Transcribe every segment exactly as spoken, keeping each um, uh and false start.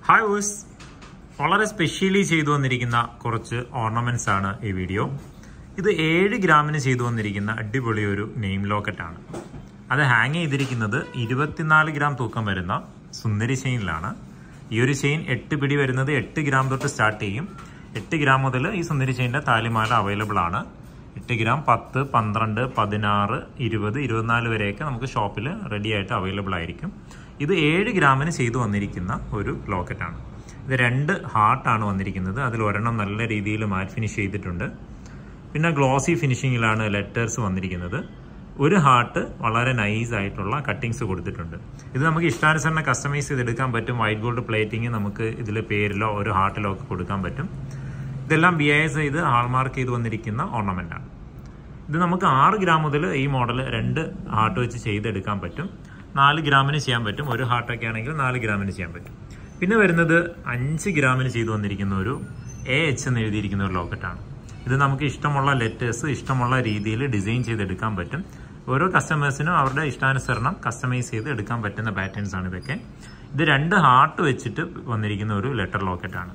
Hi viewers, വളരെ specially ചെയ്തു വന്നിരിക്കുന്ന കുറച്ച് ഓർണമെന്റ്സ് ആണ് ഈ വീഡിയോ. ഇത് ഏഴ് ഗ്രാമിന് ചെയ്തു വന്നിരിക്കുന്ന അടിപൊളി ഒരു നെയിം ലോക്കറ്റ് ആണ്. അത് ഹാങ് ചെയ്തിരിക്കുന്നത് ഇരുപത്തിനാല് ഗ്രാം തൂക്കം വരുന്ന സുന്ദരി ചെയിനിലാണ്. ഈ ഒരു ചെയിൻ എട്ട് പിടി വരുന്നത് എട്ട് ഗ്രാം തൊട്ട് സ്റ്റാർട്ട് ചെയ്യും. എട്ട് ഗ്രാം മുതൽ ഈ സുന്ദരി ചെയിൻ്റെ താലിമാല അവൈലബിൾ ആണ്. എട്ട് ഗ്രാം, പത്ത്, പന്ത്രണ്ട്, പതിനാറ്, ഇരുപത്, ഇരുപത്തിനാല് വരെയൊക്കെ നമുക്ക് ഷോപ്പിൽ റെഡി ആയിട്ട് അവൈലബിൾ ആയിരിക്കും. ഇത് ഏഴ് ഗ്രാമിന് ചെയ്തു വന്നിരിക്കുന്ന ഒരു ലോക്കറ്റാണ്. ഇത് രണ്ട് ഹാർട്ടാണ് വന്നിരിക്കുന്നത്. അതിൽ ഒരെണ്ണം നല്ല രീതിയിൽ മാറ്റ് ഫിനിഷ് ചെയ്തിട്ടുണ്ട്. പിന്നെ ഗ്ലോസി ഫിനിഷിങ്ങിലാണ് ലെറ്റേഴ്സ് വന്നിരിക്കുന്നത്. ഒരു ഹാർട്ട് വളരെ നൈസ് ആയിട്ടുള്ള കട്ടിങ്സ് കൊടുത്തിട്ടുണ്ട്. ഇത് നമുക്ക് ഇഷ്ടാനുസരണം കസ്റ്റമൈസ് ചെയ്തെടുക്കാൻ പറ്റും. വൈറ്റ് ഗോൾഡ് പ്ലേറ്റിംഗ് നമുക്ക് ഇതിൽ പേരിലോ ഒരു ഹാർട്ടിലോ ഒക്കെ കൊടുക്കാൻ പറ്റും. ഇതെല്ലാം ബി ഐ എസ് ചെയ്ത് ഹാൾമാർക്ക് ചെയ്ത് വന്നിരിക്കുന്ന ഓർണമെൻ്റാണ്. ഇത് നമുക്ക് ആറ് ഗ്രാം മുതൽ ഈ മോഡൽ രണ്ട് ഹാർട്ട് വെച്ച് ചെയ്തെടുക്കാൻ പറ്റും. നാല് ഗ്രാമിന് ചെയ്യാൻ പറ്റും. ഒരു ഹാർട്ടൊക്കെ ആണെങ്കിൽ നാല് ഗ്രാമിന് ചെയ്യാൻ പറ്റും. പിന്നെ വരുന്നത് അഞ്ച് ഗ്രാമിന് ചെയ്തു വന്നിരിക്കുന്ന ഒരു എ എച്ച് എന്ന് എഴുതിയിരിക്കുന്ന ഒരു ലോക്കറ്റാണ്. ഇത് നമുക്ക് ഇഷ്ടമുള്ള ലെറ്റേഴ്സ് ഇഷ്ടമുള്ള രീതിയിൽ ഡിസൈൻ ചെയ്തെടുക്കാൻ പറ്റും. ഓരോ കസ്റ്റമേഴ്സിനും അവരുടെ ഇഷ്ടാനുസരണം കസ്റ്റമൈസ് ചെയ്ത് എടുക്കാൻ പറ്റുന്ന പാറ്റേൺസ് ആണ് ഇതൊക്കെ. ഇത് രണ്ട് ഹാർട്ട് വെച്ചിട്ട് വന്നിരിക്കുന്ന ഒരു ലെറ്റർ ലോക്കറ്റാണ്.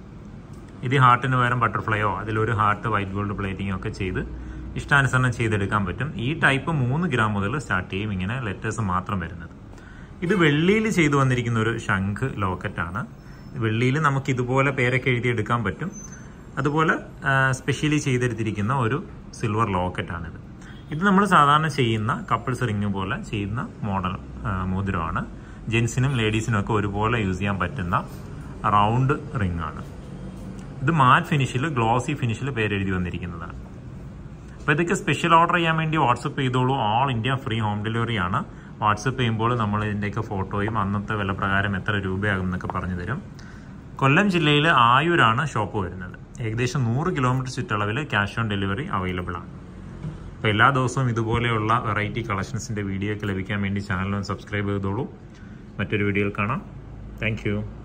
ഇത് ഹാർട്ടിന് പകരം ബട്ടർഫ്ലൈയോ അതിലൊരു ഹാർട്ട് വൈറ്റ് ഗോൾഡ് പ്ലേറ്റിംഗോ ഒക്കെ ചെയ്ത് ഇഷ്ടാനുസരണം ചെയ്തെടുക്കാൻ പറ്റും. ഈ ടൈപ്പ് മൂന്ന് ഗ്രാം മുതൽ സ്റ്റാർട്ട് ചെയ്യും ഇങ്ങനെ ലെറ്റേഴ്സ് മാത്രം വരുന്നത്. ഇത് വെള്ളിയിൽ ചെയ്തു വന്നിരിക്കുന്ന ഒരു ശംഖ് ലോക്കറ്റാണ്. വെള്ളിയിൽ നമുക്ക് ഇതുപോലെ പേരൊക്കെ എഴുതിയെടുക്കാൻ പറ്റും. അതുപോലെ സ്പെഷ്യലി ചെയ്തെടുത്തിരിക്കുന്ന ഒരു സിൽവർ ലോക്കറ്റാണിത്. ഇത് നമ്മൾ സാധാരണ ചെയ്യുന്ന കപ്പിൾസ് റിങ് പോലെ ചെയ്യുന്ന മോഡൽ മോതിരമാണ്. ജെൻസിനും ലേഡീസിനും ഒക്കെ ഒരുപോലെ യൂസ് ചെയ്യാൻ പറ്റുന്ന റൗണ്ട് റിങ് ആണ്. ഇത് മാറ്റ് ഫിനിഷിൽ ഗ്ലോസി ഫിനിഷിൽ പേരെഴുതി വന്നിരിക്കുന്നതാണ്. അപ്പോൾ ഇതൊക്കെ സ്പെഷ്യൽ ഓർഡർ ചെയ്യാൻ വേണ്ടി വാട്സപ്പ് ചെയ്തോളൂ. All India free home delivery ആണ്. വാട്സപ്പ് ചെയ്യുമ്പോൾ നമ്മൾ ഇതിൻ്റെയൊക്കെ ഫോട്ടോയും അന്നത്തെ വില പ്രകാരം എത്ര രൂപയാകും എന്നൊക്കെ പറഞ്ഞു തരും. കൊല്ലം ജില്ലയിൽ ആയൂരാണ് ഷോപ്പ് വരുന്നത്. ഏകദേശം നൂറ് കിലോമീറ്റർ ചുറ്റളവിൽ ക്യാഷ് ഓൺ ഡെലിവറി അവൈലബിൾ ആണ്. അപ്പോൾ എല്ലാ ദിവസവും ഇതുപോലെയുള്ള വെറൈറ്റി കളക്ഷൻസിൻ്റെ വീഡിയോ ഒക്കെ ലഭിക്കാൻ വേണ്ടി ചാനൽ ഒന്ന് സബ്സ്ക്രൈബ് ചെയ്തോളൂ. മറ്റൊരു വീഡിയോയിൽ കാണാം. താങ്ക്